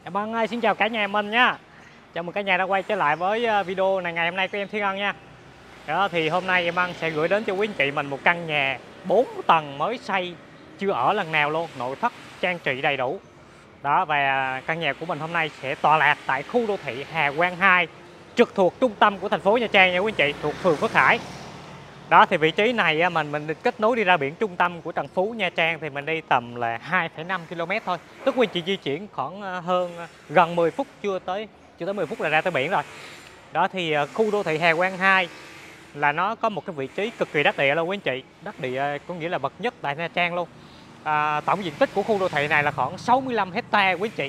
Vâng, xin chào cả nhà em Minh nha. Chào mừng cả nhà đã quay trở lại với video này ngày hôm nay của em Thiên Ân nha. Đó thì hôm nay em Ân sẽ gửi đến cho quý anh chị mình một căn nhà 4 tầng mới xây, chưa ở lần nào luôn, nội thất trang trí đầy đủ. Đó, và căn nhà của mình hôm nay sẽ tọa lạc tại khu đô thị Hà Quang 2, trực thuộc trung tâm của thành phố Nha Trang nha quý anh chị, thuộc phường Phước Hải. Đó thì vị trí này mình kết nối đi ra biển trung tâm của Trần Phú Nha Trang thì mình đi tầm là 2,5 km thôi. Tức quý anh chị di chuyển khoảng gần 10 phút, chưa tới 10 phút là ra tới biển rồi. Đó thì khu đô thị Hà Quang 2 là nó có một cái vị trí cực kỳ đắc địa luôn quý anh chị. Đắc địa có nghĩa là bậc nhất tại Nha Trang luôn. Tổng diện tích của khu đô thị này là khoảng 65 hecta quý anh chị.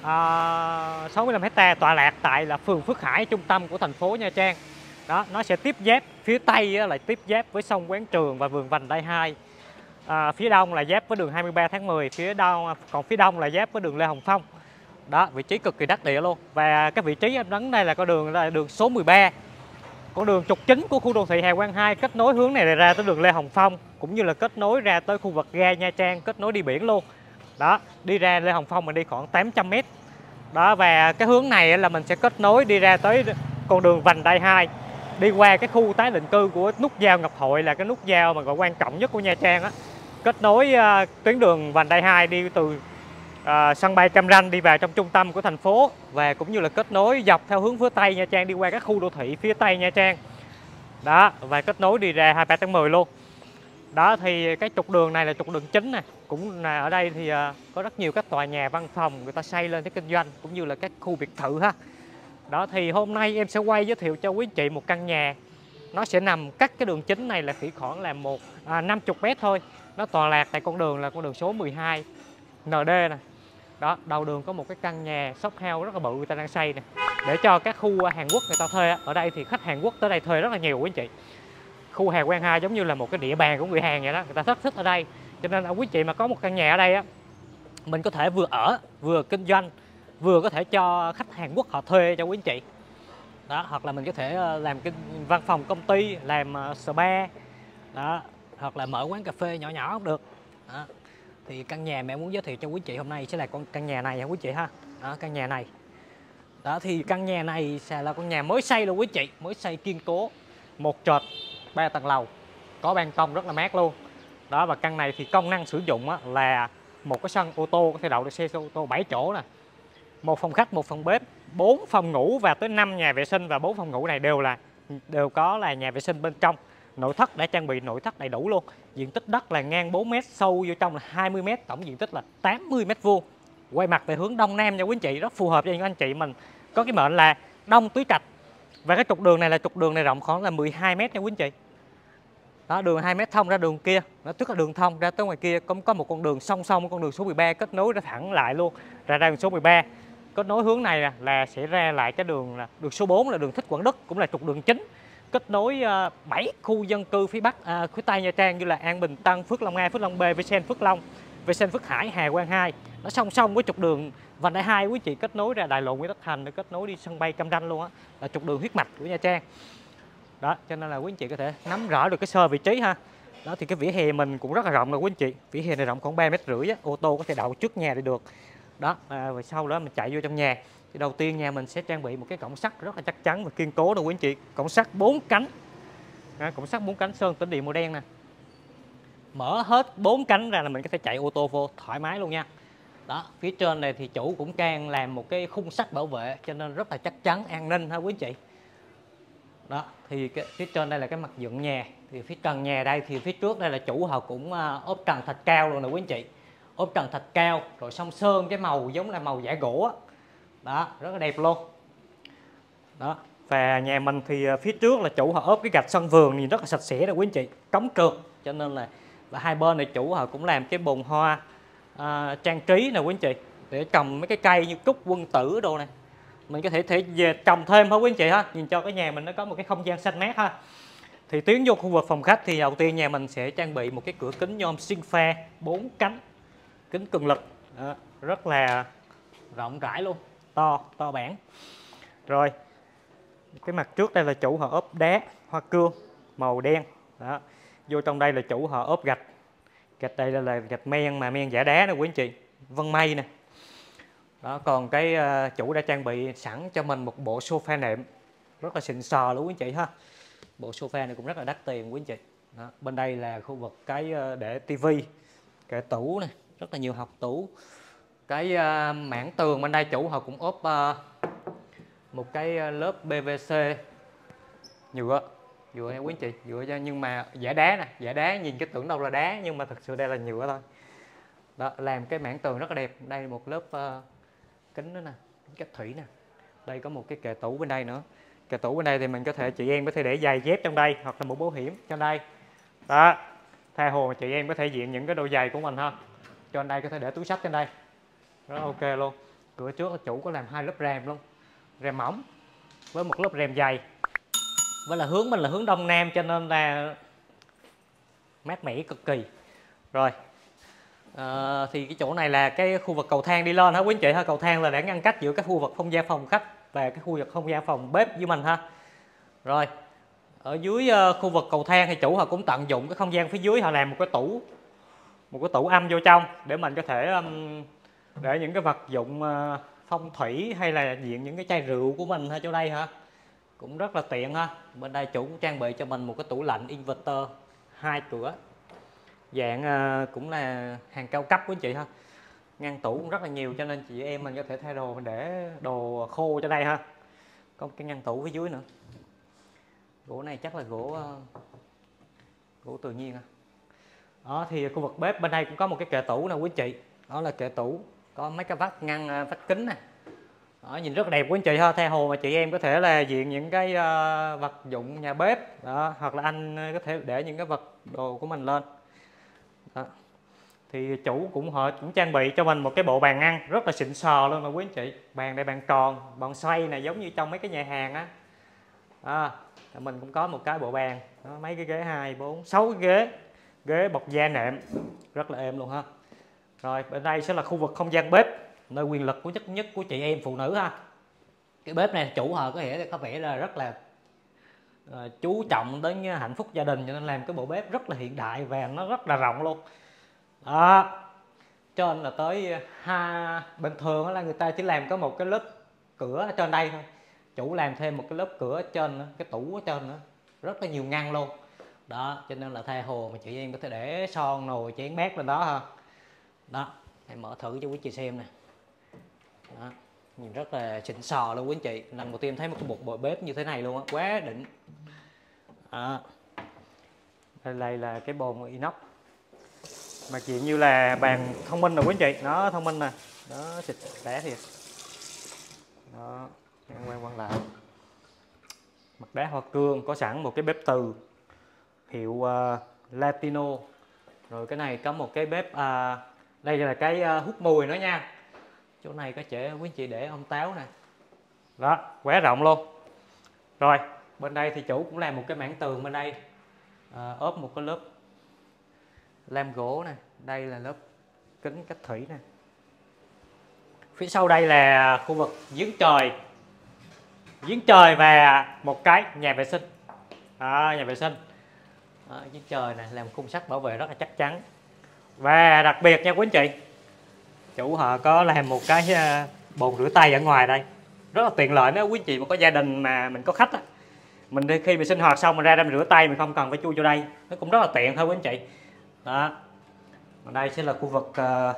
65 hecta tọa lạc tại là phường Phước Hải, trung tâm của thành phố Nha Trang. Đó, nó sẽ tiếp giáp phía tây lại tiếp giáp với sông Quán Trường và vườn vành đai 2. Phía đông là giáp với đường 23 tháng 10, còn phía đông là giáp với đường Lê Hồng Phong. Đó, vị trí cực kỳ đắc địa luôn. Và cái vị trí em đứng đây là đường số 13. Con đường trục chính của khu đô thị Hà Quang 2 kết nối hướng này ra tới đường Lê Hồng Phong, cũng như là kết nối ra tới khu vực ga Nha Trang, kết nối đi biển luôn. Đó, đi ra Lê Hồng Phong mình đi khoảng 800 m. Đó, và cái hướng này là mình sẽ kết nối đi ra tới con đường vành đai 2, đi qua cái khu tái định cư của nút giao Ngọc Hội, là cái nút giao mà gọi quan trọng nhất của Nha Trang á. Kết nối tuyến đường vành đai 2 đi từ sân bay Cam Ranh đi vào trong trung tâm của thành phố, và cũng như là kết nối dọc theo hướng phía tây Nha Trang đi qua các khu đô thị phía tây Nha Trang. Đó, và kết nối đi ra 23 tháng 10 luôn. Đó thì cái trục đường này là trục đường chính nè, cũng là ở đây thì có rất nhiều các tòa nhà văn phòng người ta xây lên để kinh doanh, cũng như là các khu biệt thự ha. Đó thì hôm nay em sẽ quay giới thiệu cho quý anh chị một căn nhà. Nó sẽ nằm cách cái đường chính này là chỉ khoảng là 50 m thôi. Nó tọa lạc tại con đường là con đường số 12 ND nè. Đó, đầu đường có một cái căn nhà shop house rất là bự người ta đang xây nè, để cho các khu Hàn Quốc người ta thuê. Ở đây thì khách Hàn Quốc tới đây thuê rất là nhiều quý anh chị. Khu Hà Quang 2 giống như là một cái địa bàn của người Hàn vậy đó, người ta rất thích ở đây. Cho nên quý chị mà có một căn nhà ở đây á, mình có thể vừa ở vừa kinh doanh, vừa có thể cho khách Hàn Quốc họ thuê cho quý anh chị. Đó, hoặc là mình có thể làm cái văn phòng công ty, làm spa đó, hoặc là mở quán cà phê nhỏ nhỏ cũng được. Đó. Thì căn nhà mẹ muốn giới thiệu cho quý chị hôm nay sẽ là căn nhà này ha quý chị ha. Đó, căn nhà này. Đó thì căn nhà này sẽ là con nhà mới xây luôn quý chị, mới xây kiên cố, một trệt 3 tầng lầu, có ban công rất là mát luôn. Đó, và căn này thì công năng sử dụng là một cái sân ô tô có thể đậu được xe ô tô 7 chỗ nè, một phòng khách, một phòng bếp, 4 phòng ngủ và tới 5 nhà vệ sinh, và 4 phòng ngủ này đều có là nhà vệ sinh bên trong. Nội thất đã trang bị nội thất đầy đủ luôn. Diện tích đất là ngang 4 m, sâu vô trong là 20 m, tổng diện tích là 80 m². Quay mặt về hướng đông nam nha quý anh chị, rất phù hợp cho những anh chị mình có cái mệnh là đông tứ trạch. Và cái trục đường này rộng khoảng là 12 m nha quý anh chị. Đó, đường 2 m thông ra đường kia, nó tức là đường thông ra tới ngoài kia có một con đường song song con đường số 13 kết nối ra thẳng lại luôn, ra đường số 13. Kết nối hướng này là sẽ ra lại cái đường số 4 là đường Thích Quảng Đức, cũng là trục đường chính kết nối 7 khu dân cư phía Bắc, phía Tây Nha Trang, như là An Bình, Tân, Phước Long A, Phước Long B, Vincent Phước Long, Vincent Phước Hải, Hà Quang 2. Nó song song với trục đường vành đai 2 quý chị, kết nối ra Đại lộ Nguyễn Tất Thành, để kết nối đi sân bay Cam Ranh luôn á, là trục đường huyết mạch của Nha Trang. Đó, cho nên là quý anh chị có thể nắm rõ được cái sơ vị trí ha. Đó thì cái vỉa hè mình cũng rất là rộng rồi quý anh chị. Vỉa hè này rộng khoảng 3,5 m á, ô tô có thể đậu trước nhà để được. Đó, và sau đó mình chạy vô trong nhà. Thì đầu tiên nhà mình sẽ trang bị một cái cổng sắt rất là chắc chắn và kiên cố đâu quý anh chị. Cổng sắt 4 cánh. Đó, cổng sắt 4 cánh sơn tĩnh điện màu đen nè. Mở hết 4 cánh ra là mình có thể chạy ô tô vô thoải mái luôn nha. Đó, phía trên này thì chủ cũng can làm một cái khung sắt bảo vệ, cho nên rất là chắc chắn, an ninh ha quý anh chị. Đó, thì phía trên đây là cái mặt dựng nhà. Thì phía trần nhà đây thì phía trước đây là chủ họ cũng ốp trần thạch cao luôn nè quý anh chị. Ốp trần thạch cao rồi xong sơn cái màu giống là màu giả gỗ á. Đó, rất là đẹp luôn. Đó, và nhà mình thì phía trước là chủ họ ốp cái gạch sân vườn nhìn rất là sạch sẽ nè quý anh chị, cống trượt, cho nên là và hai bên này chủ họ cũng làm cái bồn hoa trang trí nè quý anh chị, để trồng mấy cái cây như cúc, quân tử đồ này. Mình có thể về trồng thêm hả quý anh chị ha, nhìn cho cái nhà mình nó có một cái không gian xanh mát ha. Thì tiến vô khu vực phòng khách thì đầu tiên nhà mình sẽ trang bị một cái cửa kính nhôm xuyên pha 4 cánh, kính cường lực. Đó, rất là rộng rãi luôn, to bản. Rồi cái mặt trước đây là chủ họ ốp đá hoa cương màu đen. Đó, vô trong đây là chủ họ ốp gạch đây là gạch men, mà men giả đá nè quý anh chị, vân mây nè. Đó, còn cái chủ đã trang bị sẵn cho mình một bộ sofa nệm rất là xịn sò luôn quý anh chị ha. Bộ sofa này cũng rất là đắt tiền quý anh chị. Đó, bên đây là khu vực cái để tivi, kệ tủ này, rất là nhiều hộc tủ. Cái mảng tường bên đây chủ họ cũng ốp một cái lớp PVC nhựa, nhựa nha quý anh chị, nhựa nhưng mà giả đá nè, giả đá nhìn cái tưởng đâu là đá nhưng mà thực sự đây là nhựa thôi. Đó, làm cái mảng tường rất là đẹp. Đây một lớp kính nữa nè, kính cách thủy nè. Đây có một cái kệ tủ bên đây nữa. Kệ tủ bên đây thì mình có thể, chị em có thể để giày dép trong đây hoặc là mũ bảo hiểm trong đây. Đó, tha hồ chị em có thể diện những cái đôi giày của mình ha. Cho đây có thể để túi xách trên đây, rất ok luôn. Cửa trước là chủ có làm 2 lớp rèm luôn, rèm mỏng với một lớp rèm dày. Với là hướng mình là hướng đông nam cho nên là mát mẻ cực kỳ. Rồi thì cái chỗ này là cái khu vực cầu thang đi lên hả quý anh chị ha. Cầu thang là để ngăn cách giữa cái khu vực không gian phòng khách và cái khu vực không gian phòng bếp với mình ha. Rồi ở dưới khu vực cầu thang thì chủ họ cũng tận dụng cái không gian phía dưới, họ làm một cái tủ âm vô trong để mình có thể để những cái vật dụng phong thủy hay là diện những cái chai rượu của mình ở chỗ đây hả, cũng rất là tiện ha. Bên đây chủ cũng trang bị cho mình một cái tủ lạnh inverter 2 cửa, dạng cũng là hàng cao cấp của anh chị ha. Ngăn tủ cũng rất là nhiều cho nên chị em mình có thể thay đồ để đồ khô cho đây ha. Có một cái ngăn tủ phía dưới nữa, gỗ này chắc là gỗ tự nhiên ha. Đó thì khu vực bếp bên đây cũng có một cái kệ tủ nè quý anh chị. Đó là kệ tủ có mấy cái vách ngăn vách kính nè. Đó, nhìn rất là đẹp quý anh chị ha. Tha hồ mà chị em có thể là diện những cái vật dụng nhà bếp đó, hoặc là anh có thể để những cái vật đồ của mình lên. Đó. Thì chủ họ cũng trang bị cho mình một cái bộ bàn ăn rất là xịn sò luôn nè quý anh chị. Bàn đây bàn tròn, bàn xoay này giống như trong mấy cái nhà hàng á. Mình cũng có một cái bộ bàn đó, mấy cái ghế 2, 4, 6 cái ghế bọc da nệm rất là êm luôn ha. Rồi bên đây sẽ là khu vực không gian bếp, nơi quyền lực của nhất của chị em phụ nữ ha. Cái bếp này chủ họ có vẻ là rất là chú trọng đến hạnh phúc gia đình cho nên làm cái bộ bếp rất là hiện đại và nó rất là rộng luôn. Đó, cho nên là tới bình thường là người ta chỉ làm có một cái lớp cửa ở trên đây thôi, chủ làm thêm một cái lớp cửa ở trên nữa, cái tủ ở trên nữa, rất là nhiều ngăn luôn. Đó cho nên là tha hồ mà chị em có thể để son nồi chén bát lên đó ha. Đó em mở thử cho quý chị xem nè. Đó, nhìn rất là xịn sò luôn quý anh chị. Lần đầu tiên thấy một cái bộ bếp như thế này luôn á, quá đỉnh. Đó. Đây là cái bồn inox mà chuyện như là bàn thông minh rồi quý anh chị, nó thông minh nè, đó xịt đá thiệt. Đó, quay lại mặt đá hoa cương, có sẵn một cái bếp từ hiệu Latino. Rồi cái này có một cái bếp đây là cái hút mùi nữa nha. Chỗ này có trẻ quý anh chị để ông táo nè. Đó, quá rộng luôn. Rồi bên đây thì chủ cũng làm một cái mảng tường bên đây, ốp một cái lớp lam gỗ nè. Đây là lớp kính cách thủy nè. Phía sau đây là khu vực giếng trời và một cái nhà vệ sinh. Nhà vệ sinh. Giếng trời này làm khung sắt bảo vệ rất là chắc chắn. Và đặc biệt nha quý anh chị, chủ họ có làm một cái bồn rửa tay ở ngoài đây, rất là tiện lợi nếu quý anh chị mà có gia đình mà mình có khách á, mình khi mình sinh hoạt xong mình ra đây mình rửa tay, mình không cần phải chui vô đây, nó cũng rất là tiện thôi quý anh chị. Đó, đây sẽ là khu vực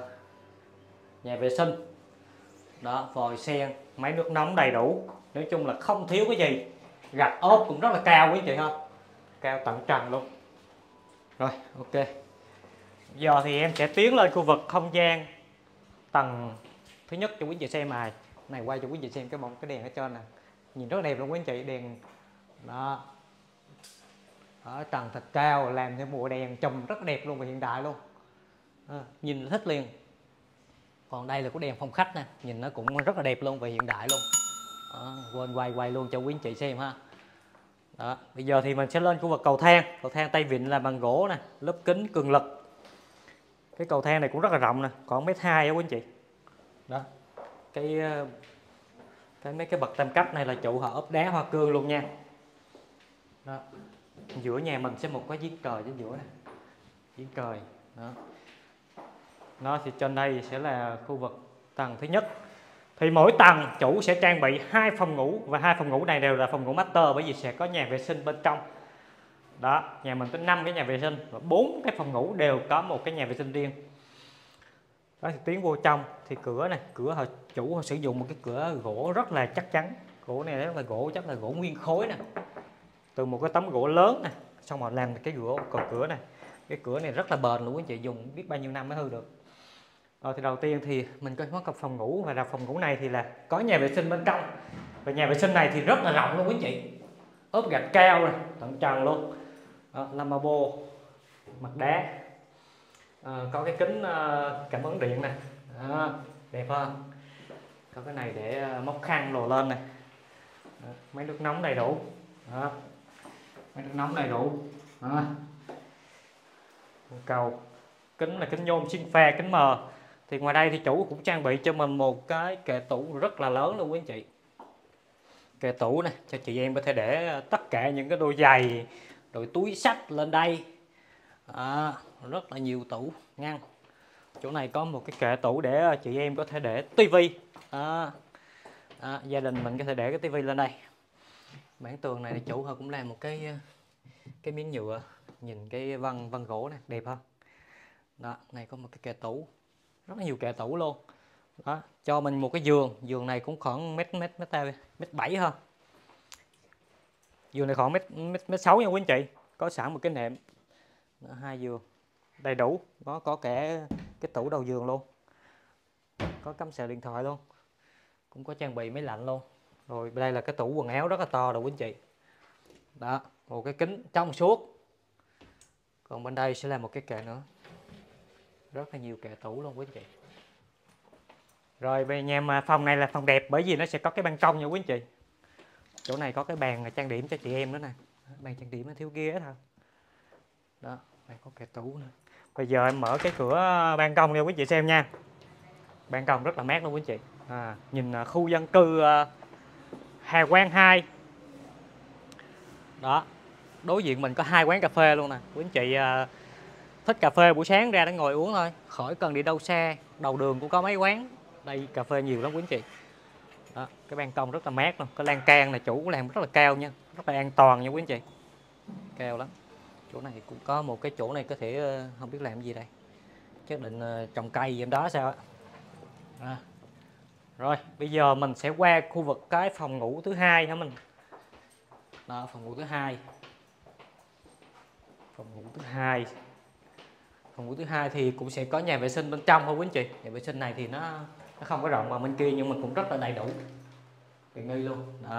nhà vệ sinh. Đó, vòi sen, máy nước nóng đầy đủ, nói chung là không thiếu cái gì. Gạch ốp cũng rất là cao quý anh chị ha, cao tận trần luôn. Rồi ok, giờ thì em sẽ tiến lên khu vực không gian tầng thứ nhất cho quý anh chị xem. Này quay cho quý anh chị xem cái đèn ở trên nè, nhìn rất là đẹp luôn quý anh chị. Đèn đó ở tầng thật cao, làm thêm bộ đèn chùm rất là đẹp luôn và hiện đại luôn, nhìn thích liền. Còn đây là cái đèn phòng khách nè, nhìn nó cũng rất là đẹp luôn và hiện đại luôn. Quên quay luôn cho quý anh chị xem ha. Đó, bây giờ thì mình sẽ lên khu vực cầu thang tay vịn là bằng gỗ nè, lớp kính cường lực. Cái cầu thang này cũng rất là rộng nè, còn 1m2 á quý anh chị. Đó, mấy cái bậc tam cấp này là chủ họ ốp đá hoa cương luôn nha. Đó, giữa nhà mình sẽ một cái giếng trời ở giữa này, giếng trời. Đó, nó thì trên đây sẽ là khu vực tầng thứ nhất. Thì mỗi tầng chủ sẽ trang bị 2 phòng ngủ, và 2 phòng ngủ này đều là phòng ngủ master, bởi vì sẽ có nhà vệ sinh bên trong. Đó, nhà mình có 5 cái nhà vệ sinh và 4 cái phòng ngủ đều có một cái nhà vệ sinh riêng. Đó, thì tiến vô trong thì cửa này, cửa chủ họ sử dụng một cái cửa gỗ rất là chắc chắn. Gỗ này rất là gỗ, chắc là gỗ nguyên khối nè, từ một cái tấm gỗ lớn nè, xong rồi làm cái gỗ còn cửa này. Cái cửa này rất là bền luôn quý anh chị, dùng biết bao nhiêu năm mới hư được. Rồi thì đầu tiên thì mình có cặp phòng ngủ, và là phòng ngủ này thì là có nhà vệ sinh bên trong. Và nhà vệ sinh này thì rất là rộng luôn quý anh chị, ốp gạch cao rồi tận trần luôn. Đó, lavabo mặt đá, có cái kính cảm ứng điện này. Đó, đẹp không? Có cái này để móc khăn đồ lên này. Đó, máy nước nóng đầy đủ. Đó, máy nước nóng đầy đủ. Đó, cầu kính là kính nhôm xuyên pha, kính mờ. Thì ngoài đây thì chủ cũng trang bị cho mình một cái kệ tủ rất là lớn luôn quý anh chị. Kệ tủ này cho chị em có thể để tất cả những cái đôi giày, rồi túi xách lên đây. Rất là nhiều tủ ngăn. Chỗ này có một cái kệ tủ để chị em có thể để tivi. Gia đình mình có thể để cái tivi lên đây. Mảng tường này thì chủ họ cũng làm một cái miếng nhựa, nhìn cái vân gỗ này đẹp không? Đó, này có một cái kệ tủ, rất là nhiều kệ tủ luôn. Đó, cho mình một cái giường này cũng khoảng mét 7 hơn. Giường này khoảng mét 6 nha quý anh chị. Có sẵn một cái nệm. Đó, 2 giường đầy đủ, có cả cái tủ đầu giường luôn, có cắm sạc điện thoại luôn, cũng có trang bị máy lạnh luôn. Rồi đây là cái tủ quần áo rất là to rồi quý anh chị. Đó, một cái kính trong suốt. Còn bên đây sẽ là một cái kệ nữa, rất là nhiều kệ tủ luôn quý anh chị. Rồi về nhà phòng này là phòng đẹp, bởi vì nó sẽ có cái ban công nha quý anh chị. Chỗ này có cái bàn trang điểm cho chị em nữa nè, bàn trang điểm nó thiếu ghế thôi. Đó, đây có kệ tủ nữa. Bây giờ em mở cái cửa ban công cho quý chị xem nha. Ban công rất là mát luôn quý chị. Nhìn khu dân cư Hà Quang 2. Đó, đối diện mình có 2 quán cà phê luôn nè. Quý anh chị thích cà phê buổi sáng ra để ngồi uống thôi, khỏi cần đi đâu xa. Đầu đường cũng có mấy quán, đây cà phê nhiều lắm quý anh chị. Đó, cái ban công rất là mát luôn. Cái lan can này chủ cũng làm rất là cao nha, rất là an toàn nha quý anh chị, cao lắm. Chỗ này cũng có một cái chỗ này có thể không biết làm gì đây, chắc định trồng cây gì đó sao á. Rồi bây giờ mình sẽ qua khu vực cái phòng ngủ thứ hai hả mình. Đó, phòng ngủ thứ hai. Phòng ngủ thứ hai thì cũng sẽ có nhà vệ sinh bên trong thôi quý anh chị. Nhà vệ sinh này thì nó không có rộng bằng bên kia, nhưng mà cũng rất là đầy đủ, tiện nghi luôn. Đó,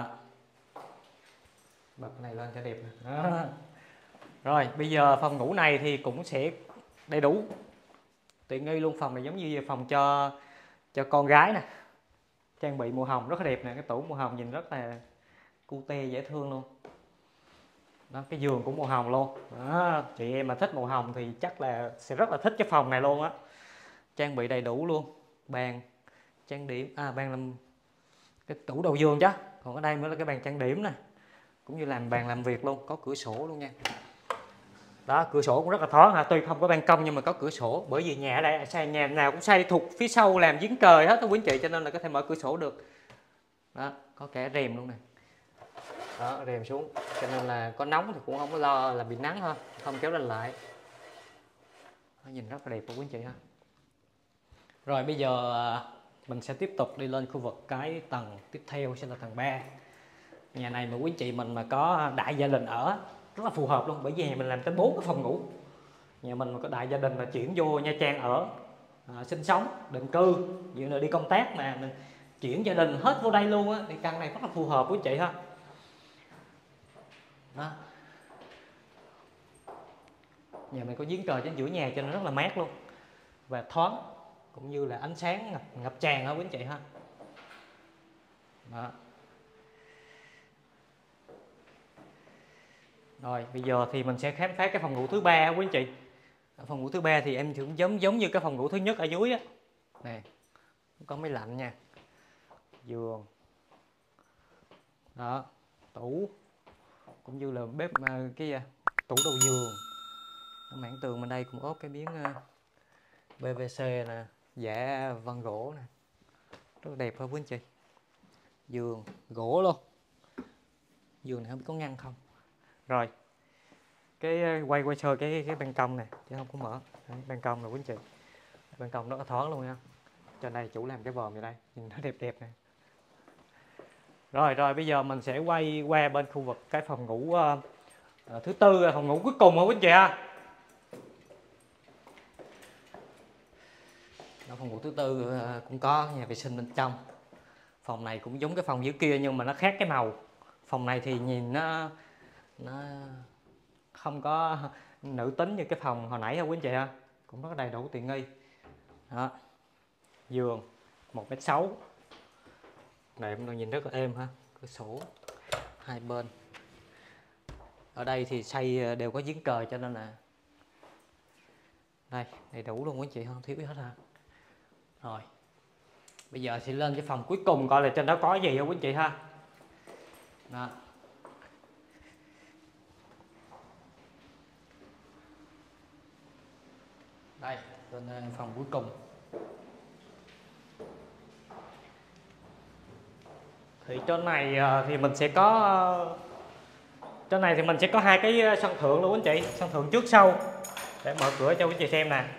bật này lên cho đẹp. Đó. Rồi bây giờ phòng ngủ này thì cũng sẽ đầy đủ, tiện nghi luôn. Phòng này giống như phòng cho con gái nè, trang bị màu hồng rất là đẹp nè. Cái tủ màu hồng nhìn rất là cute dễ thương luôn. Đó, cái giường cũng màu hồng luôn. Đó, chị em mà thích màu hồng thì chắc là sẽ rất là thích cái phòng này luôn á. Trang bị đầy đủ luôn, bàn trang điểm, bàn làm cái tủ đầu giường chứ. Còn ở đây mới là cái bàn trang điểm nè, cũng như làm bàn làm việc luôn, có cửa sổ luôn nha. Đó, cửa sổ cũng rất là thoáng tuy không có ban công nhưng mà có cửa sổ, bởi vì nhà ở đây nhà nào cũng xây thuộc phía sau làm giếng trời hết đó quý anh chị, cho nên là có thể mở cửa sổ được. Đó, có cả rèm luôn nè. Đó, rèm xuống, cho nên là có nóng thì cũng không có lo là bị nắng ha, không kéo lên lại. Đó, nhìn rất là đẹp của quý anh chị ha. Rồi bây giờ mình sẽ tiếp tục đi lên khu vực cái tầng tiếp theo, sẽ là tầng 3. Nhà này mà quý anh chị mình mà có đại gia đình ở rất là phù hợp luôn, bởi vì nhà mình làm tới 4 cái phòng ngủ. Nhà mình mà có đại gia đình mà chuyển vô Nha Trang ở, sinh sống định cư, như là đi công tác mà mình chuyển gia đình hết vô đây luôn á, thì căn này rất là phù hợp với chị ha. Đó, nhà mình có giếng trời trên giữa nhà cho nên rất là mát luôn và thoáng, cũng như là ánh sáng ngập tràn đó quý anh chị ha. Đó. Rồi bây giờ thì mình sẽ khám phá cái phòng ngủ thứ 3 quý anh chị. Phòng ngủ thứ 3 thì em cũng giống như cái phòng ngủ thứ nhất ở dưới á. Nè, có máy lạnh nha, giường, đó, tủ, cũng như là bếp, cái tủ đầu giường. Mảng tường bên đây cũng ốp cái miếng PVC nè, vân gỗ nè, rất đẹp thôi quý anh chị. Giường gỗ luôn, giường này không biết có ngăn không. Rồi cái quay sơ cái ban công này chứ không có mở. Đấy, ban công là quý anh chị, ban công rất là thoáng luôn nha. Trên đây chủ làm cái vòm vậy đây, nhìn nó đẹp đẹp này. Rồi bây giờ mình sẽ quay qua bên khu vực cái phòng ngủ thứ tư, phòng ngủ cuối cùng hả quý anh chị ha. Đó, phòng ngủ thứ tư cũng có nhà vệ sinh bên trong. Phòng này cũng giống cái phòng dưới kia nhưng mà nó khác cái màu. Phòng này thì nhìn nó không có nữ tính như cái phòng hồi nãy ha quý anh chị ha. Cũng rất đầy đủ tiện nghi. Đó. Giường 1m6. Đệm nó nhìn rất là êm ha. Cửa sổ hai bên. Ở đây thì xây đều có giếng cờ cho nên là đây đầy đủ luôn quý anh chị, không thiếu gì hết ha. Rồi bây giờ thì lên cái phòng cuối cùng coi là trên đó có gì không quý anh chị ha. Đó. Đây lên phòng cuối cùng thì trên này thì mình sẽ có hai cái sân thượng luôn anh chị, sân thượng trước sau. Để mở cửa cho quý chị xem nè.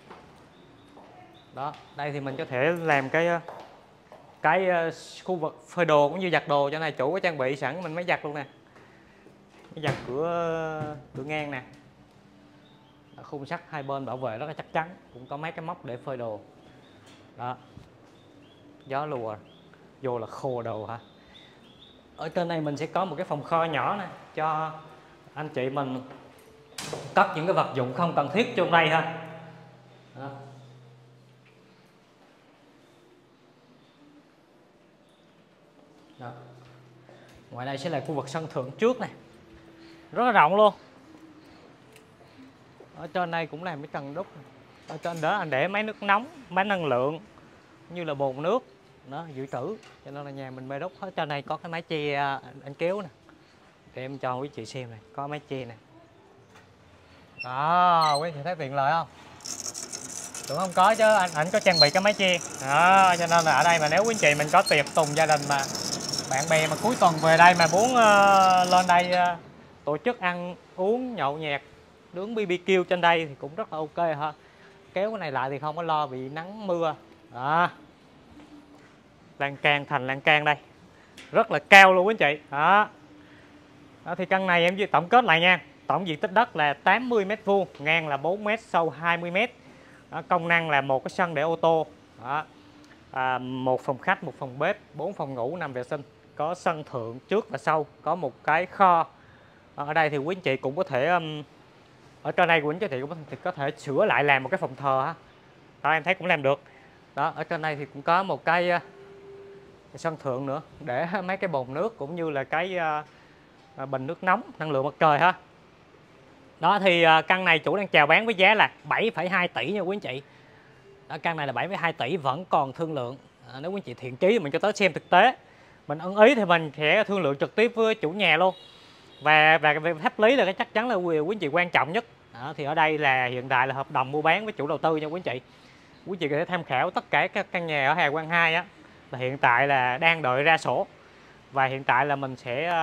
Đó, đây thì mình có thể làm cái khu vực phơi đồ cũng như giặt đồ. Cho này chủ có trang bị sẵn mình mới giặt luôn nè. Cái giặt cửa ngang nè. Khung sắt hai bên bảo vệ rất là chắc chắn, cũng có mấy cái móc để phơi đồ. Đó. Gió lùa vô là khô đồ hả. Ở trên này mình sẽ có một cái phòng kho nhỏ nè cho anh chị mình cất những cái vật dụng không cần thiết trong đây ha. Đó. Đó. Ngoài đây sẽ là khu vực sân thượng trước này, rất là rộng luôn. Ở trên đây cũng làm cái trần đúc. Ở trên đó anh để máy nước nóng, máy năng lượng như là bồn nước đó, dự trữ. Cho nên là nhà mình bê đúc hết. Trên đây có cái mái che anh kéo nè, để em cho quý chị xem này, có mái che này. Đó, quý chị thấy tiện lợi không? Tưởng không có chứ anh có trang bị cái mái che. Đó, cho nên là ở đây mà nếu quý chị mình có tiệc tùng gia đình mà bạn bè mà cuối tuần về đây mà muốn lên đây tổ chức ăn uống nhậu nhẹt nướng BBQ trên đây thì cũng rất là ok ha. Kéo cái này lại thì không có lo bị nắng mưa. Đó. Lan can, thành lan can đây rất là cao luôn quý anh chị. Đó. Đó thì căn này em tổng kết lại nha, tổng diện tích đất là 80 m², ngang là 4 m, sâu 20 m. Đó, công năng là một cái sân để ô tô. Đó. Một phòng khách, một phòng bếp, 4 phòng ngủ, 5 vệ sinh, có sân thượng trước và sau, có một cái kho. Ở đây thì quý anh chị cũng có thể ở trên đây quý anh chị cũng có thể sửa lại làm một cái phòng thờ ha. Đó, em thấy cũng làm được. Đó, ở trên đây thì cũng có một cái sân thượng nữa để mấy cái bồn nước cũng như là cái bình nước nóng năng lượng mặt trời ha. Đó thì căn này chủ đang chào bán với giá là 7,2 tỷ nha quý anh chị. Đó, căn này là 7,2 tỷ vẫn còn thương lượng. Nếu quý anh chị thiện chí thì mình cho tới xem thực tế, mình ưng ý thì mình sẽ thương lượng trực tiếp với chủ nhà luôn. Và về pháp lý là cái chắc chắn là quý anh chị quan trọng nhất. Đó, thì ở đây là hiện tại là hợp đồng mua bán với chủ đầu tư nha quý anh chị. Quý anh chị có thể tham khảo tất cả các căn nhà ở Hà Quang 2 á, là hiện tại là đang đợi ra sổ. Và hiện tại là mình sẽ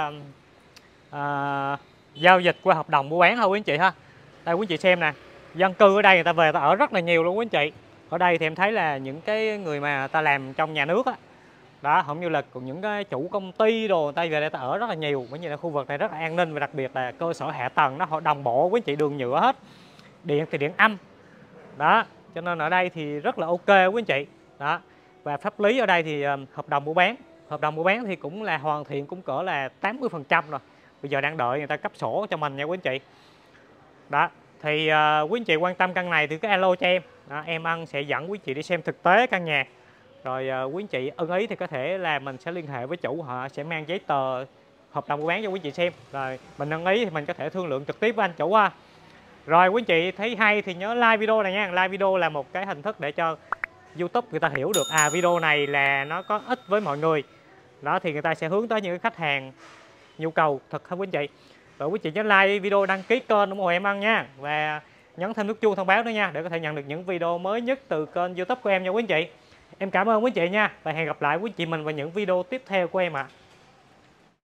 giao dịch qua hợp đồng mua bán thôi quý anh chị ha. Đây quý anh chị xem nè, dân cư ở đây người ta về người ta ở rất là nhiều luôn quý anh chị. Ở đây thì em thấy là những cái người mà ta làm trong nhà nước á, đó, cũng như là những cái chủ công ty đồ người ta về đây ta ở rất là nhiều. Bởi vì là khu vực này rất là an ninh và đặc biệt là cơ sở hạ tầng nó đồng bộ quý anh chị, đường nhựa hết, điện thì điện âm. Đó, cho nên ở đây thì rất là ok quý anh chị. Đó. Và pháp lý ở đây thì hợp đồng mua bán thì cũng là hoàn thiện cũng cỡ là 80% rồi. Bây giờ đang đợi người ta cấp sổ cho mình nha quý anh chị. Đó, thì quý anh chị quan tâm căn này thì cứ alo cho em. Đó, em sẽ dẫn quý anh chị đi xem thực tế căn nhà. Rồi quý anh chị ưng ý thì có thể là mình sẽ liên hệ với chủ, họ sẽ mang giấy tờ hợp đồng mua bán cho quý anh chị xem. Rồi mình ưng ý thì mình có thể thương lượng trực tiếp với anh chủ ha. Rồi quý anh chị thấy hay thì nhớ like video này nha. Like video là một cái hình thức để cho YouTube người ta hiểu được video này là nó có ích với mọi người. Đó thì người ta sẽ hướng tới những khách hàng nhu cầu thật hả quý anh chị. Rồi quý anh chị nhớ like video, đăng ký kênh ủng hộ em ăn nha. Và nhấn thêm nút chuông thông báo nữa nha, để có thể nhận được những video mới nhất từ kênh YouTube của em nha quý anh chị. Em cảm ơn quý chị nha và hẹn gặp lại quý chị mình vào những video tiếp theo của em ạ.